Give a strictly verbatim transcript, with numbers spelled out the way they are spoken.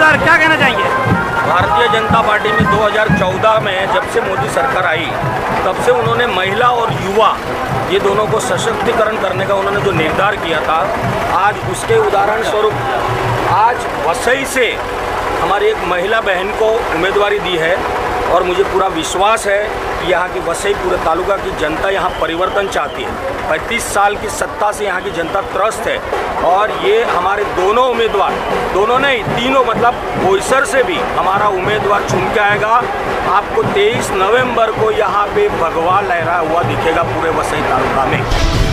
Sir क्या कहना चाहेंगे? भारतीय जनता पार्टी में दो हज़ार चौदह में जब से मोदी सरकार आई तब से उन्होंने महिला और युवा ये दोनों को सशक्तिकरण करने का उन्होंने जो निर्धार किया था, आज उसके उदाहरण स्वरूप आज वसई से हमारी एक महिला बहन को उम्मीदवारी दी है और मुझे पूरा विश्वास है कि यहाँ की वसई पूरे तालुका की जनता यहाँ परिवर्तन चाहती है। पैंतीस साल की सत्ता से यहाँ की जनता त्रस्त है और ये हमारे दोनों उम्मीदवार, दोनों नहीं तीनों मतलब बोईसर से भी हमारा उम्मीदवार चुन के आएगा। आपको तेईस नवंबर को यहाँ पे भगवा लहरा हुआ दिखेगा पूरे वसई तालुका में।